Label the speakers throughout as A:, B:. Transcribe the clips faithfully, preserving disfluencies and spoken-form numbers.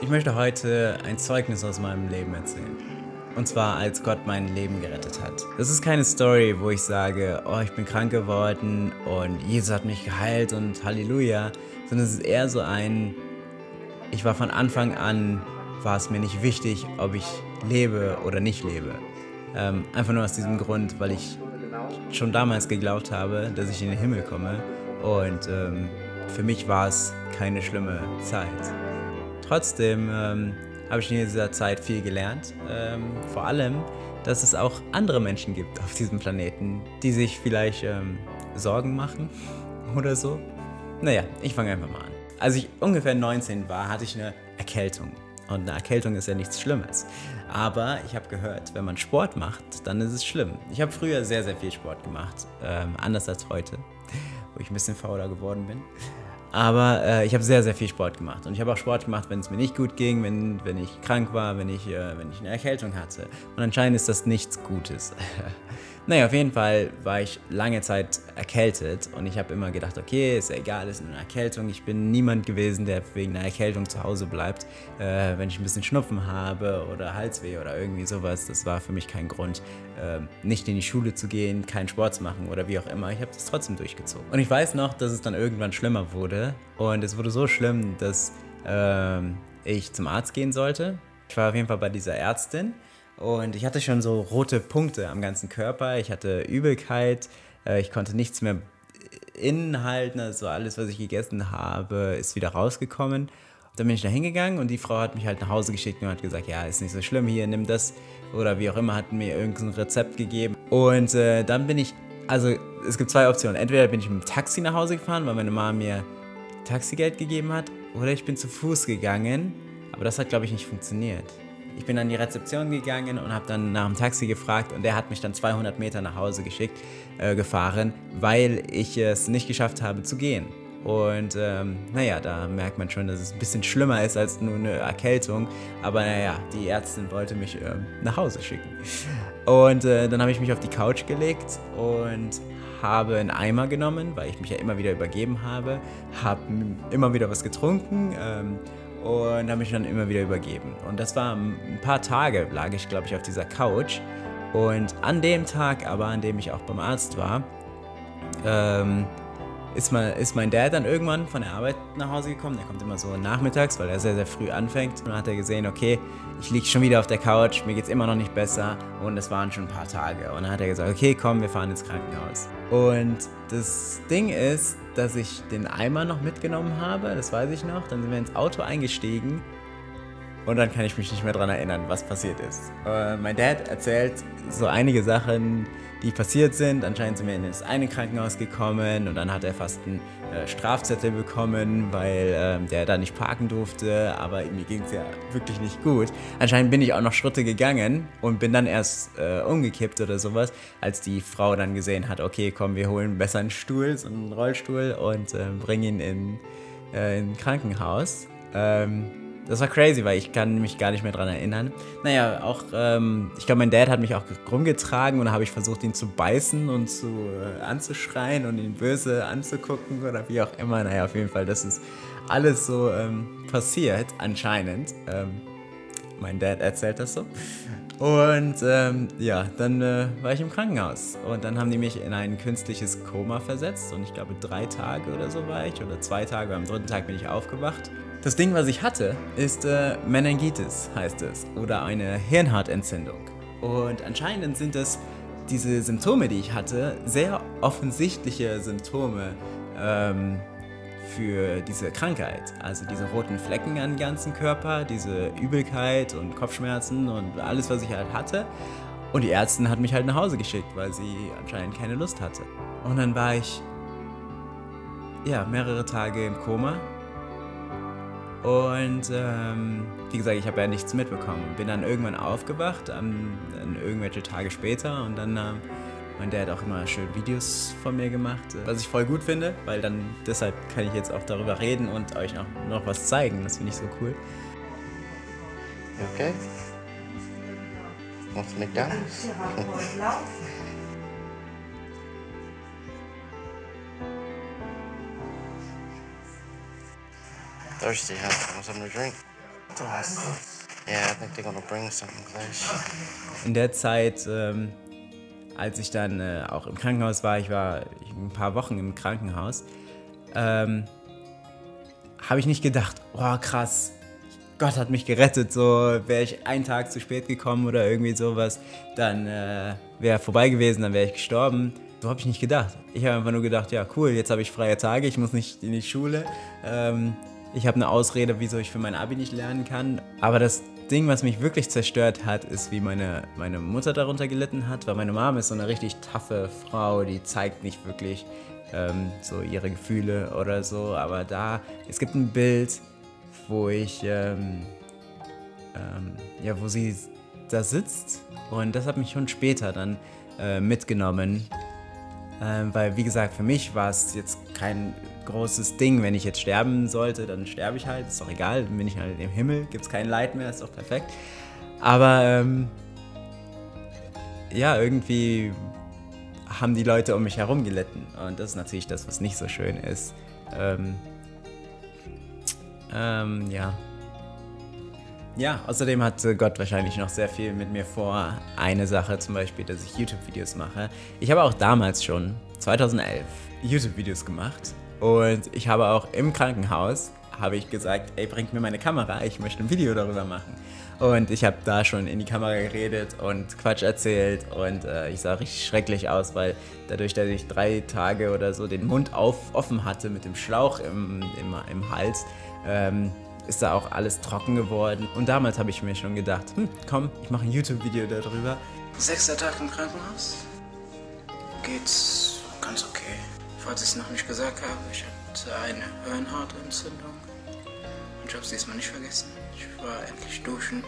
A: Ich möchte heute ein Zeugnis aus meinem Leben erzählen. Und zwar, als Gott mein Leben gerettet hat. Das ist keine Story, wo ich sage, oh, ich bin krank geworden und Jesus hat mich geheilt und Halleluja. Sondern es ist eher so ein, ich war von Anfang an, war es mir nicht wichtig, ob ich lebe oder nicht lebe. Ähm, einfach nur aus diesem Grund, weil ich schon damals geglaubt habe, dass ich in den Himmel komme. Und ähm, für mich war es keine schlimme Zeit. Trotzdem ähm, habe ich in dieser Zeit viel gelernt. Ähm, vor allem, dass es auch andere Menschen gibt auf diesem Planeten, die sich vielleicht ähm, Sorgen machen oder so. Naja, ich fange einfach mal an. Als ich ungefähr neunzehn war, hatte ich eine Erkältung. Und eine Erkältung ist ja nichts Schlimmes. Aber ich habe gehört, wenn man Sport macht, dann ist es schlimm. Ich habe früher sehr, sehr viel Sport gemacht. Ähm, anders als heute, wo ich ein bisschen fauler geworden bin. Aber äh, ich habe sehr, sehr viel Sport gemacht. Und ich habe auch Sport gemacht, wenn es mir nicht gut ging, wenn, wenn ich krank war, wenn ich, äh, wenn ich eine Erkältung hatte. Und anscheinend ist das nichts Gutes. Naja, auf jeden Fall war ich lange Zeit erkältet. Und ich habe immer gedacht, okay, ist ja egal, ist eine Erkältung. Ich bin niemand gewesen, der wegen einer Erkältung zu Hause bleibt. Äh, wenn ich ein bisschen Schnupfen habe oder Halsweh oder irgendwie sowas, das war für mich kein Grund, äh, nicht in die Schule zu gehen, keinen Sport zu machen oder wie auch immer. Ich habe das trotzdem durchgezogen. Und ich weiß noch, dass es dann irgendwann schlimmer wurde. Und es wurde so schlimm, dass äh, ich zum Arzt gehen sollte. Ich war auf jeden Fall bei dieser Ärztin. Und ich hatte schon so rote Punkte am ganzen Körper. Ich hatte Übelkeit. Äh, ich konnte nichts mehr innen halten. Also alles, was ich gegessen habe, ist wieder rausgekommen. Dann bin ich da hingegangen und die Frau hat mich halt nach Hause geschickt und hat gesagt, ja, ist nicht so schlimm hier, nimm das. Oder wie auch immer, hat mir irgendein Rezept gegeben. Und äh, dann bin ich, also es gibt zwei Optionen. Entweder bin ich mit dem Taxi nach Hause gefahren, weil meine Mama mir Taxigeld gegeben hat. Oder ich bin zu Fuß gegangen. Aber das hat, glaube ich, nicht funktioniert. Ich bin an die Rezeption gegangen und habe dann nach dem Taxi gefragt und der hat mich dann zweihundert Meter nach Hause geschickt, äh, gefahren, weil ich es nicht geschafft habe zu gehen. Und ähm, naja, da merkt man schon, dass es ein bisschen schlimmer ist als nur eine Erkältung. Aber naja, die Ärztin wollte mich äh, nach Hause schicken. Und äh, dann habe ich mich auf die Couch gelegt und habe einen Eimer genommen, weil ich mich ja immer wieder übergeben habe, habe immer wieder was getrunken, ähm, und habe mich dann immer wieder übergeben. Und das war ein paar Tage, lag ich, glaube ich, auf dieser Couch. Und an dem Tag aber, an dem ich auch beim Arzt war, ähm, ist, mein, ist mein Dad dann irgendwann von der Arbeit nach Hause gekommen. Der kommt immer so nachmittags, weil er sehr, sehr früh anfängt. Und dann hat er gesehen, okay, ich liege schon wieder auf der Couch, mir geht es immer noch nicht besser. Und es waren schon ein paar Tage. Und dann hat er gesagt, okay, komm, wir fahren ins Krankenhaus. Und das Ding ist, dass ich den Eimer noch mitgenommen habe, das weiß ich noch. Dann sind wir ins Auto eingestiegen und dann kann ich mich nicht mehr daran erinnern, was passiert ist. Äh, mein Dad erzählt so einige Sachen, die passiert sind. Anscheinend sind wir in das eine Krankenhaus gekommen und dann hat er fast einen äh, Strafzettel bekommen, weil äh, der da nicht parken durfte, aber mir ging es ja wirklich nicht gut. Anscheinend bin ich auch noch Schritte gegangen und bin dann erst äh, umgekippt oder sowas, als die Frau dann gesehen hat, okay, komm, wir holen besser einen Stuhl, so einen Rollstuhl und äh, bringen ihn in, äh, in ein Krankenhaus. Ähm, Das war crazy, weil ich kann mich gar nicht mehr daran erinnern. Naja, auch, ähm, ich glaube, mein Dad hat mich auch rumgetragen und da habe ich versucht, ihn zu beißen und zu äh, anzuschreien und ihn böse anzugucken oder wie auch immer. Naja, auf jeden Fall, das ist alles so ähm, passiert, anscheinend. Ähm, mein Dad erzählt das so. Und ähm, ja, dann äh, war ich im Krankenhaus und dann haben die mich in ein künstliches Koma versetzt und ich glaube drei Tage oder so war ich oder zwei Tage, am dritten Tag bin ich aufgewacht. Das Ding, was ich hatte, ist äh, Meningitis, heißt es, oder eine Hirnhautentzündung. Und anscheinend sind es diese Symptome, die ich hatte, sehr offensichtliche Symptome ähm, für diese Krankheit. Also diese roten Flecken am ganzen Körper, diese Übelkeit und Kopfschmerzen und alles, was ich halt hatte. Und die Ärztin hat mich halt nach Hause geschickt, weil sie anscheinend keine Lust hatte. Und dann war ich ja, mehrere Tage im Koma. Und ähm, wie gesagt, ich habe ja nichts mitbekommen. Bin dann irgendwann aufgewacht, an, an irgendwelche Tage später. Und dann, ähm, mein Dad hat auch immer schön Videos von mir gemacht, was ich voll gut finde, weil dann deshalb kann ich jetzt auch darüber reden und euch noch, noch was zeigen. Das finde ich so cool.
B: Okay? What's McDonald's? Thirsty, huh? Want something to drink? Du hast es. Yeah, I think they're gonna bring something gleich.
A: In der Zeit, ähm, als ich dann äh, auch im Krankenhaus war, ich war ein paar Wochen im Krankenhaus, ähm, habe ich nicht gedacht, oh krass, Gott hat mich gerettet, so wäre ich einen Tag zu spät gekommen oder irgendwie sowas, dann äh, wäre vorbei gewesen, dann wäre ich gestorben. So habe ich nicht gedacht. Ich habe einfach nur gedacht, ja cool, jetzt habe ich freie Tage, ich muss nicht in die Schule. Ähm, ich habe eine Ausrede, wieso ich für mein Abi nicht lernen kann. Aber das Ding, was mich wirklich zerstört hat, ist, wie meine, meine Mutter darunter gelitten hat, weil meine Mom ist so eine richtig taffe Frau, die zeigt nicht wirklich ähm, so ihre Gefühle oder so. Aber da, es gibt ein Bild, wo ich, ähm, ähm, ja, wo sie da sitzt und das hat mich schon später dann äh, mitgenommen, ähm, weil wie gesagt, für mich war es jetzt kein großes Ding, wenn ich jetzt sterben sollte, dann sterbe ich halt, ist doch egal, dann bin ich halt im Himmel, gibt es kein Leid mehr, ist doch perfekt, aber ähm, ja, irgendwie haben die Leute um mich herum gelitten und das ist natürlich das, was nicht so schön ist. Ähm, Ähm, ja. Ja, außerdem hat Gott wahrscheinlich noch sehr viel mit mir vor. Eine Sache zum Beispiel, dass ich YouTube-Videos mache. Ich habe auch damals schon, zweitausendelf, YouTube-Videos gemacht. Und ich habe auch im Krankenhaus, habe ich gesagt, ey, bringt mir meine Kamera, ich möchte ein Video darüber machen. Und ich habe da schon in die Kamera geredet und Quatsch erzählt und äh, ich sah richtig schrecklich aus, weil dadurch, dass ich drei Tage oder so den Mund auf, offen hatte mit dem Schlauch im, im, im Hals, ähm, ist da auch alles trocken geworden. Und damals habe ich mir schon gedacht, hm, komm, ich mache ein YouTube-Video darüber.
C: Sechster Tag im Krankenhaus. Geht's ganz okay. Falls ich es noch nicht gesagt habe, ich hatte eine Hirnhautentzündung. Und ich habe es diesmal nicht vergessen. Ich war endlich duschen.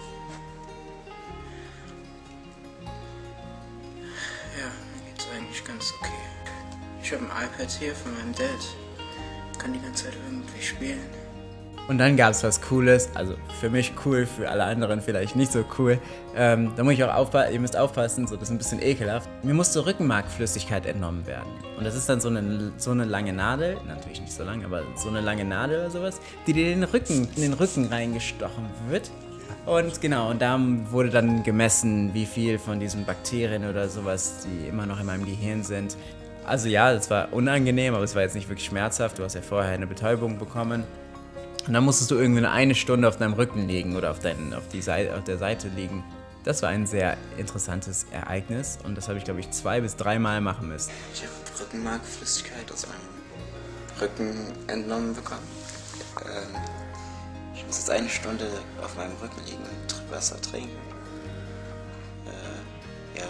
C: Ja, mir geht's eigentlich ganz okay. Ich habe ein iPad hier von meinem Dad. Kann die ganze Zeit irgendwie spielen.
A: Und dann gab es was Cooles, also für mich cool, für alle anderen vielleicht nicht so cool. Ähm, da muss ich auch aufpassen, ihr müsst aufpassen, so, das ist ein bisschen ekelhaft. Mir musste Rückenmarkflüssigkeit entnommen werden. Und das ist dann so eine, so eine lange Nadel, natürlich nicht so lang, aber so eine lange Nadel oder sowas, die dir in den Rücken, in den Rücken reingestochen wird. Und genau, und da wurde dann gemessen, wie viel von diesen Bakterien oder sowas, die immer noch in meinem Gehirn sind. Also ja, das war unangenehm, aber es war jetzt nicht wirklich schmerzhaft. Du hast ja vorher eine Betäubung bekommen. Und dann musstest du irgendwie eine Stunde auf deinem Rücken liegen oder auf, deinen, auf, die Seite, auf der Seite liegen. Das war ein sehr interessantes Ereignis und das habe ich, glaube ich, zwei bis dreimal machen müssen.
C: Ich habe Rückenmarkflüssigkeit aus meinem Rücken entnommen bekommen. Ähm, ich muss jetzt eine Stunde auf meinem Rücken liegen und Wasser trinken. Äh, ja.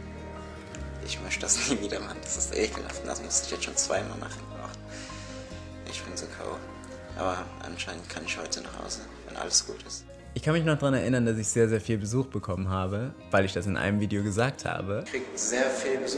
C: Ich möchte das nie wieder machen. Das ist ekelhaft. Das musste ich jetzt schon zweimal machen. Oh, ich bin so K O Aber anscheinend kann ich heute nach Hause, wenn alles gut ist.
A: Ich kann mich noch daran erinnern, dass ich sehr, sehr viel Besuch bekommen habe, weil ich das in einem Video gesagt habe.
C: Ich kriege sehr viel Besuch.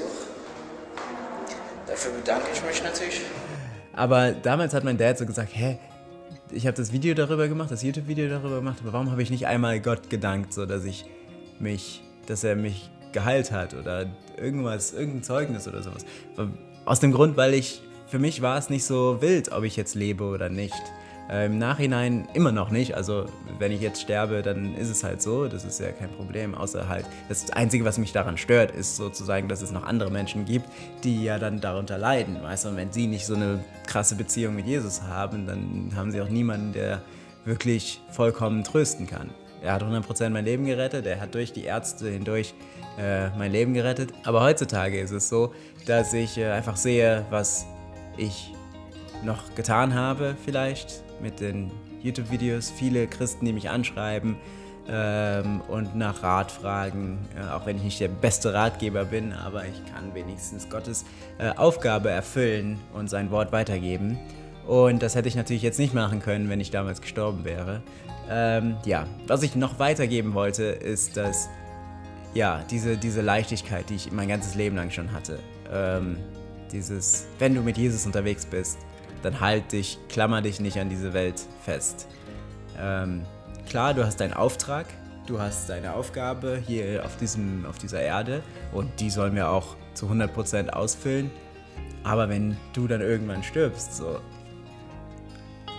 C: Dafür bedanke ich mich natürlich.
A: Aber damals hat mein Dad so gesagt, hä, ich habe das Video darüber gemacht, das YouTube-Video darüber gemacht, aber warum habe ich nicht einmal Gott gedankt, so dass ich mich, dass er mich geheilt hat oder irgendwas, irgendein Zeugnis oder sowas. Aus dem Grund, weil ich, für mich war es nicht so wild, ob ich jetzt lebe oder nicht. Äh, Im Nachhinein immer noch nicht, also wenn ich jetzt sterbe, dann ist es halt so, das ist ja kein Problem, außer halt, das Einzige, was mich daran stört, ist sozusagen, dass es noch andere Menschen gibt, die ja dann darunter leiden, weißt du, und wenn sie nicht so eine krasse Beziehung mit Jesus haben, dann haben sie auch niemanden, der wirklich vollkommen trösten kann. Er hat hundert Prozent mein Leben gerettet, er hat durch die Ärzte hindurch äh, mein Leben gerettet, aber heutzutage ist es so, dass ich äh, einfach sehe, was ich noch getan habe vielleicht mit den YouTube-Videos, viele Christen, die mich anschreiben ähm, und nach Rat fragen, äh, auch wenn ich nicht der beste Ratgeber bin, aber ich kann wenigstens Gottes äh, Aufgabe erfüllen und sein Wort weitergeben. Und das hätte ich natürlich jetzt nicht machen können, wenn ich damals gestorben wäre. Ähm, ja, was ich noch weitergeben wollte, ist, dass ja, diese, diese Leichtigkeit, die ich mein ganzes Leben lang schon hatte, ähm, dieses, wenn du mit Jesus unterwegs bist, dann halt dich, klammer dich nicht an diese Welt fest. Ähm, klar, du hast deinen Auftrag, du hast deine Aufgabe hier auf, diesem, auf dieser Erde und die sollen wir auch zu hundert Prozent ausfüllen. Aber wenn du dann irgendwann stirbst, so,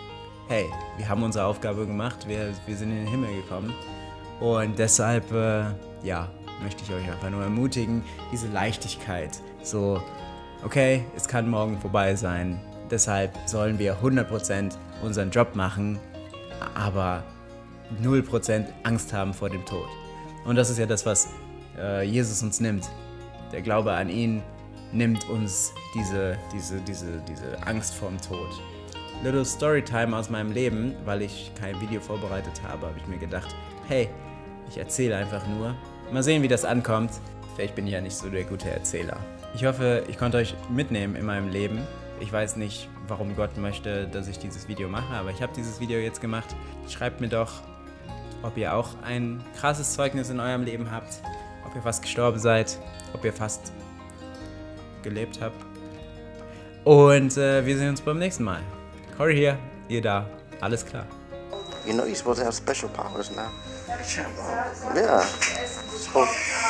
A: hey, wir haben unsere Aufgabe gemacht, wir, wir sind in den Himmel gekommen. Und deshalb, äh, ja, möchte ich euch einfach nur ermutigen, diese Leichtigkeit, so, okay, es kann morgen vorbei sein, deshalb sollen wir hundert Prozent unseren Job machen, aber null Prozent Angst haben vor dem Tod. Und das ist ja das, was äh, Jesus uns nimmt. Der Glaube an ihn nimmt uns diese, diese, diese, diese Angst vorm Tod. Little Storytime aus meinem Leben, weil ich kein Video vorbereitet habe, habe ich mir gedacht, hey, ich erzähle einfach nur. Mal sehen, wie das ankommt. Vielleicht bin ich ja nicht so der gute Erzähler. Ich hoffe, ich konnte euch mitnehmen in meinem Leben. Ich weiß nicht, warum Gott möchte, dass ich dieses Video mache, aber ich habe dieses Video jetzt gemacht. Schreibt mir doch, ob ihr auch ein krasses Zeugnis in eurem Leben habt, ob ihr fast gestorben seid, ob ihr fast gelebt habt. Und äh, wir sehen uns beim nächsten Mal. Corey hier, ihr da, alles klar.
B: You know you're supposed to have special powers now.
C: Shut
B: Yeah. So,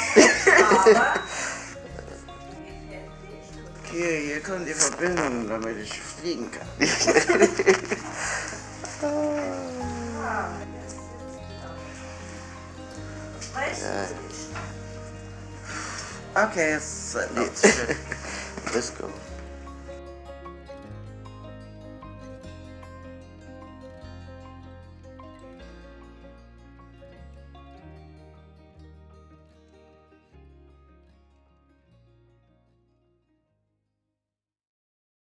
C: Hier, hier kommt die Verbindung, damit ich fliegen kann. Okay, jetzt.
B: let's go.